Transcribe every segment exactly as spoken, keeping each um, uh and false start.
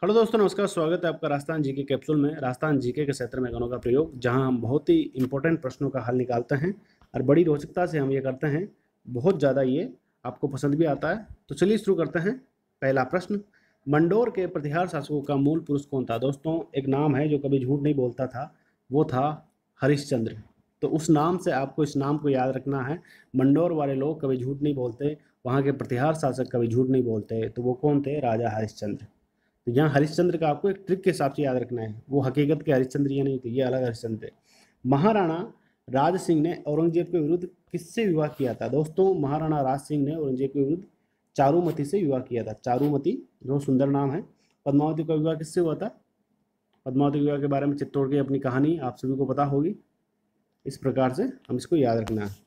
Hello दोस्तों, नमस्कार। स्वागत है आपका राजस्थान जीके कैप्सूल में। राजस्थान जीके के क्षेत्र में गणों का प्रयोग, जहां हम बहुत ही इंपॉर्टेंट प्रश्नों का हल निकालते हैं और बड़ी रोचकता से हम ये करते हैं। बहुत ज़्यादा ये आपको पसंद भी आता है। तो चलिए शुरू करते हैं। पहला प्रश्न, मंडोर के प्रतिहार शासकों का मूल पुरुष कौन था? दोस्तों, एक नाम है जो कभी झूठ नहीं बोलता था, वो था हरिश्चंद्र। तो उस नाम से आपको इस नाम को याद रखना है। मंडोर वाले लोग कभी झूठ नहीं बोलते, वहाँ के प्रतिहार शासक कभी झूठ नहीं बोलते। तो वो कौन थे? राजा हरिश्चंद्र। तो यहाँ हरिश्चंद्र का आपको एक ट्रिक के हिसाब से याद रखना है। वो हकीकत के हरिश्चंद्र ये नहीं थे, ये अलग हरिश्चंद्र थे। महाराणा राज सिंह ने औरंगजेब के विरुद्ध किससे विवाह किया था? दोस्तों, महाराणा राज सिंह ने औरंगजेब के विरुद्ध चारुमती से विवाह किया था। चारुमती जो सुंदर नाम है। पद्मावती का विवाह किससे हुआ था? पद्मावती के विवाह के बारे में चित्तौड़ की अपनी कहानी आप सभी को पता होगी। इस प्रकार से हम इसको याद रखना है।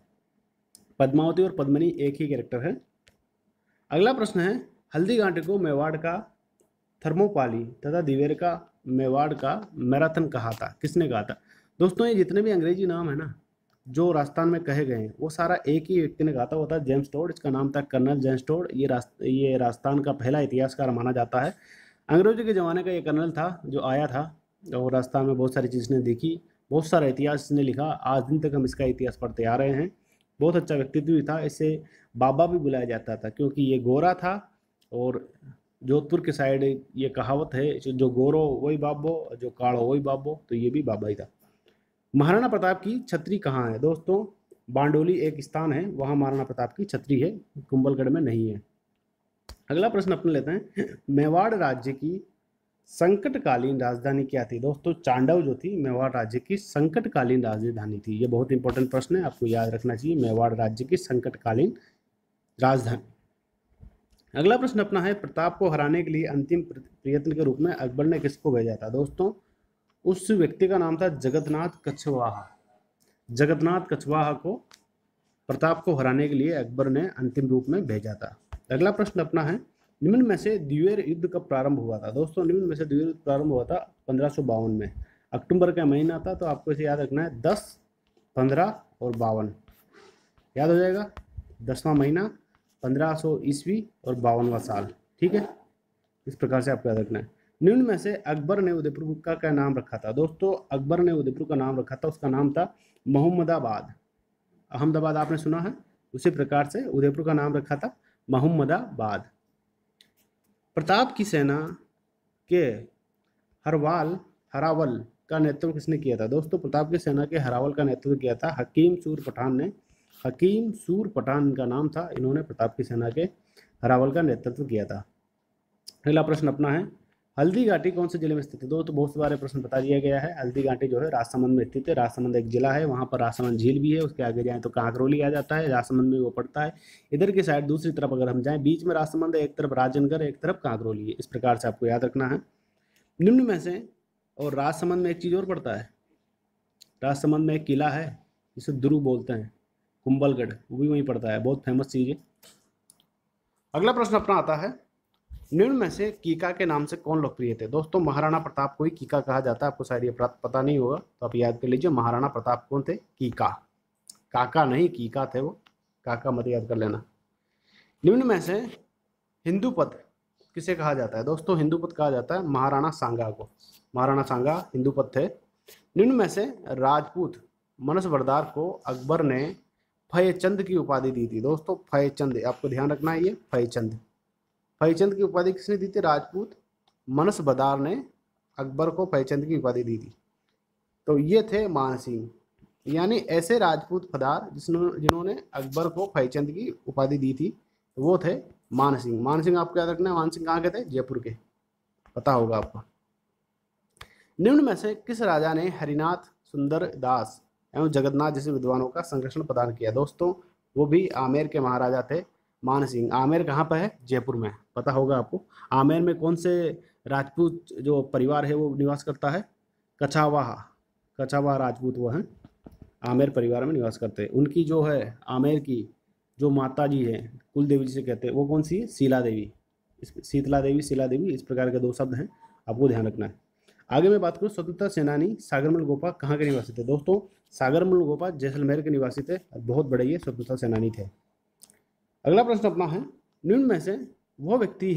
पद्मावती और पद्मिनी एक ही कैरेक्टर है। अगला प्रश्न है, हल्दी घाटी को मेवाड़ का थर्मोपाली तथा दिवेर का मेवाड़ का मैराथन कहा था। किसने कहा था? दोस्तों, ये जितने भी अंग्रेजी नाम है ना जो राजस्थान में कहे गए हैं, वो सारा एक ही व्यक्ति ने कहा था। वो था जेम्स टोड। इसका नाम था कर्नल जेम्स टोड। ये रास्त ये राजस्थान का पहला इतिहासकार माना जाता है। अंग्रेजों के ज़माने का ये कर्नल था जो आया था और राजस्थान में बहुत सारी चीज़ें देखी, बहुत सारा इतिहास इसने लिखा। आज दिन तक हम इसका इतिहास पढ़ते आ रहे हैं। बहुत अच्छा व्यक्तित्व भी था। इसे बाबा भी बुलाया जाता था क्योंकि ये गोरा था। और जोधपुर के साइड ये कहावत है, जो गोरो वही बाबो, जो काड़ो वही बाबो। तो ये भी बाबा ही था। महाराणा प्रताप की छतरी कहाँ है? दोस्तों, बांडोली एक स्थान है, वहाँ महाराणा प्रताप की छतरी है, कुंभलगढ़ में नहीं है। अगला प्रश्न अपने लेते हैं, मेवाड़ राज्य की संकटकालीन राजधानी क्या थी? दोस्तों, चांडव जो थी मेवाड़ राज्य की संकटकालीन राजधानी थी। ये बहुत इंपॉर्टेंट प्रश्न है, आपको याद रखना चाहिए। मेवाड़ राज्य की संकटकालीन राजधानी। अगला प्रश्न अपना है, प्रताप को हराने के लिए अंतिम प्रयत्न के रूप में अकबर ने किसको भेजा था? दोस्तों, उस व्यक्ति का नाम था जगन्नाथ कछवाहा। जगन्नाथ कछवाहा को प्रताप को हराने के लिए अकबर ने अंतिम रूप में भेजा था। अगला प्रश्न अपना है, निम्न में से द्विवेर युद्ध कब प्रारंभ हुआ था? दोस्तों, निम्न में से द्विवेर युद्ध प्रारंभ हुआ था पंद्रह सौ बावन में। अक्टूबर का महीना था। तो आपको इसे याद रखना है, दस, पंद्रह और बावन। याद हो जाएगा। दसवां महीना, पंद्रह सौ ईस्वी और बावनवा साल। ठीक है, इस प्रकार से आपको याद रखना है। निम्न में से अकबर ने उदयपुर का क्या नाम रखा था? दोस्तों, अकबर ने उदयपुर का नाम रखा था, उसका नाम था मोहम्मदाबाद। अहमदाबाद आपने सुना है, उसी प्रकार से उदयपुर का नाम रखा था मोहम्मदाबाद। प्रताप की सेना के हरवाल हरावल का नेतृत्व किसने किया था? दोस्तों, प्रताप की सेना के हरावल का नेतृत्व किया था हकीम सूर पठान ने। हकीम सूर पठान का नाम था। इन्होंने प्रताप की सेना के हरावल का नेतृत्व किया था। अगला प्रश्न अपना है, हल्दी घाटी कौन से जिले में स्थित है? दो तो बहुत सारे प्रश्न बता दिया गया है। हल्दी घाटी जो है राजसमंद में स्थित है। राजसमंद एक जिला है, वहाँ पर राजसमंद झील भी है। उसके आगे जाएं तो कांकरोली आ जाता है, राजसमंद में वो पड़ता है। इधर की साइड दूसरी तरफ अगर हम जाएं, बीच में राजसमंद है, एक तरफ राजनगर, एक तरफ कांकरोली है। इस प्रकार से आपको याद रखना है। निम्न में से, और राजसमंद में एक चीज़ और पड़ता है, राजसमंद में एक किला है जिसे दुर्ग बोलते हैं, कुंभलगढ़, वो भी वहीं पड़ता है। बहुत फेमस चीज़ है। अगला प्रश्न अपना आता है, निम्न में से कीका के नाम से कौन लोकप्रिय थे? दोस्तों, महाराणा प्रताप को ही कीका कहा जाता है। आपको शायद ये पता नहीं होगा, तो आप याद कर लीजिए, महाराणा प्रताप कौन थे? कीका। काका नहीं, कीका थे वो। काका मत याद कर लेना। निम्न में से हिंदूपत किसे कहा जाता है? दोस्तों, हिंदूपत कहा जाता है महाराणा सांगा को। महाराणा सांगा हिंदूपत थे। निम्न में से राजपूत मनसबरदार को अकबर ने फयचंद की उपाधि दी थी। दोस्तों, फयचंद, आपको ध्यान रखना है, ये फयचंद। फयचंद की उपाधि किसने दी थी? राजपूत मनसबदार ने अकबर को फयचंद की उपाधि दी थी। तो ये थे मान सिंह, यानी ऐसे राजपूत फदार जिसने जिन्होंने अकबर को फयचंद की उपाधि दी थी, तो वो थे मान सिंह। मान सिंह आपको याद रखना है। मान सिंह कहाँ के थे? जयपुर के, पता होगा आपको। निम्न में से किस राजा ने हरिनाथ, सुंदर दास एवं जगन्नाथ जैसे विद्वानों का संरक्षण प्रदान किया? दोस्तों, वो भी आमेर के महाराजा थे, मान सिंह। आमेर कहाँ पर है? जयपुर में, पता होगा आपको। आमेर में कौन से राजपूत जो परिवार है वो निवास करता है? कछावाहा। कछावाहा राजपूत वो हैं, आमेर परिवार में निवास करते हैं। उनकी जो है आमेर की जो माता जी है, कुल देवी जिसे कहते हैं, वो कौन सी है? शीला देवी। इस शीतला देवी, शीला देवी, इस प्रकार के दो शब्द हैं, आपको ध्यान रखना है। आगे मैं बात करूँ, स्वतंत्रता सेनानी सागरमल गोपा कहाँ के निवासी थे? दोस्तों, सागरमल गोपा जैसलमेर के निवासी थे, बहुत बड़े ये स्वतंत्रता सेनानी थे। अगला प्रश्न अपना है, निम्न में से वह व्यक्ति है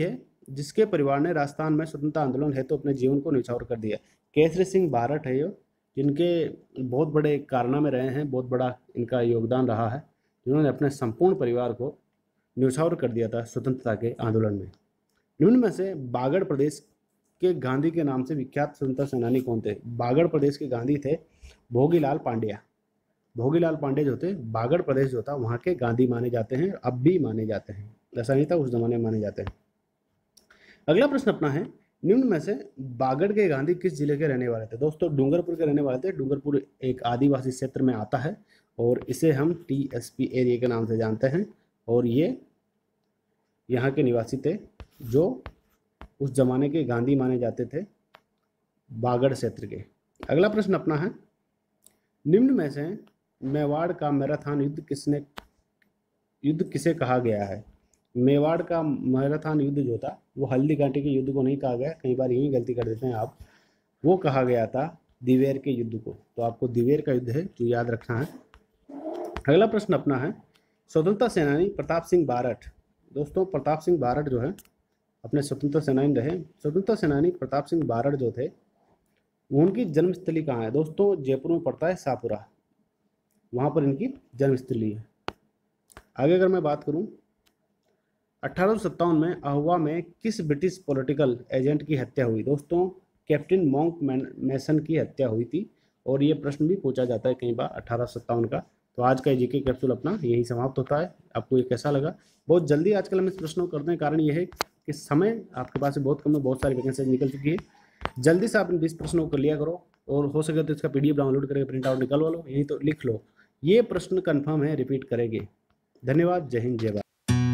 जिसके परिवार ने राजस्थान में स्वतंत्रता आंदोलन हेतु तो अपने जीवन को न्यौछावर कर दिया। केसरी सिंह बारठ है ये, जिनके बहुत बड़े कारनामे रहे हैं, बहुत बड़ा इनका योगदान रहा है, जिन्होंने अपने संपूर्ण परिवार को न्यौछावर कर दिया था स्वतंत्रता के आंदोलन में। निम्न में से बागड़ प्रदेश के गांधी के नाम से विख्यात स्वतंत्रता सेनानी कौन थे? बागड़ प्रदेश के गांधी थे भोगीलाल पांड्या। भोगीलाल पांडे जो थे, बागड़ प्रदेश जो था वहाँ के गांधी माने जाते हैं, अब भी माने जाते हैं, ऐसा नहीं था उस जमाने में माने जाते हैं। अगला प्रश्न अपना है, निम्न में से बागड़ के गांधी किस जिले के रहने वाले थे? दोस्तों डूंगरपुर के रहने वाले थे। डूंगरपुर एक आदिवासी क्षेत्र में आता है और इसे हम टी एस पी एरिया के नाम से जानते हैं, और ये यहाँ के निवासी थे जो उस जमाने के गांधी माने जाते थे, बागड़ क्षेत्र के। अगला प्रश्न अपना है, निम्न में से मेवाड़ का मैराथन युद्ध किसने युद्ध किसे कहा गया है? मेवाड़ का मैराथन युद्ध जो था वो हल्दी घाटी के युद्ध को नहीं कहा गया, कई बार यही गलती कर देते हैं आप, वो कहा गया था दिवेर के युद्ध को। तो आपको दिवेर का युद्ध है जो याद रखना है। अगला प्रश्न अपना है, स्वतंत्रता सेनानी प्रताप सिंह बारठ। दोस्तों प्रताप सिंह बारठ जो है अपने स्वतंत्रता सेनानी रहे। स्वतंत्रता सेनानी प्रताप सिंह बारठ जो थे उनकी जन्मस्थली कहाँ है? दोस्तों जयपुर में पड़ता है शाहपुरा, वहाँ पर इनकी जन्मस्थली है। आगे अगर मैं बात करूँ, अठारह सौ सत्तावन में अहुआ में किस ब्रिटिश पॉलिटिकल एजेंट की हत्या हुई? दोस्तों कैप्टन मॉन्क मैसन की हत्या हुई थी, और ये प्रश्न भी पूछा जाता है कई बार अठारह सौ सत्तावन का। तो आज का जीके कैप्सूल अपना यही समाप्त होता है। आपको ये कैसा लगा? बहुत जल्दी आजकल हम इस प्रश्नों को करते हैं, कारण यह है कि समय आपके पास बहुत कम है, बहुत सारी वैकेंसी निकल चुकी है। जल्दी से आप इन बीस प्रश्नों को लिया करो, और हो सके तो इसका पीडीएफ डाउनलोड करके प्रिंट आउट निकलवा लो, यही तो लिख लो, ये प्रश्न कन्फर्म है रिपीट करेंगे। धन्यवाद। जय हिंद, जय Bharat.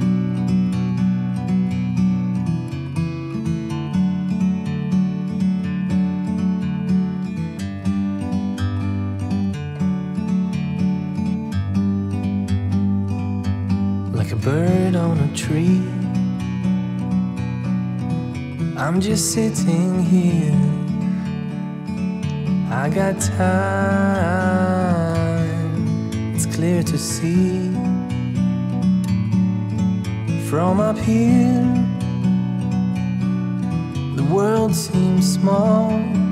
Like a bird on a tree, I'm just sitting here. I got time, it's clear to see. From up here, the world seems small.